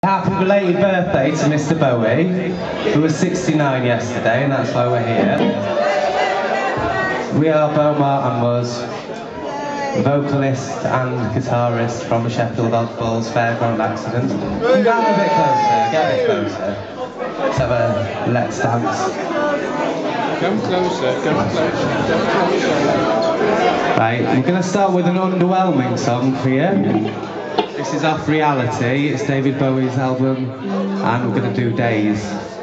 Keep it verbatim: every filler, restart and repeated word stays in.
Happy belated birthday to Mister Bowie, who was sixty-nine yesterday, and that's why we're here. We are Beaumont and Muzz, vocalist and guitarist from the Sheffield Oddballs Fairground Accident. Come down a bit closer, get a bit closer. Let's have a let's dance. Come closer, come closer. Right, we're going to start with an underwhelming song for you. This is Off Reality, it's David Bowie's album, and we're going to do Days.